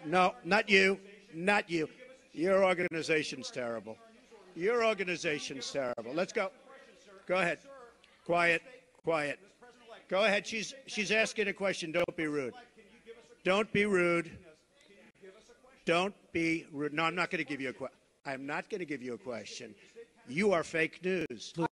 No, not you. Not you. Your organization's terrible. Your organization's terrible. Let's go. Go ahead. Quiet. Quiet. Go ahead. She's asking a question. Don't be rude. Don't be rude. Don't be rude. No, I'm not going to give you a question. I'm not going to give you a question. You are fake news.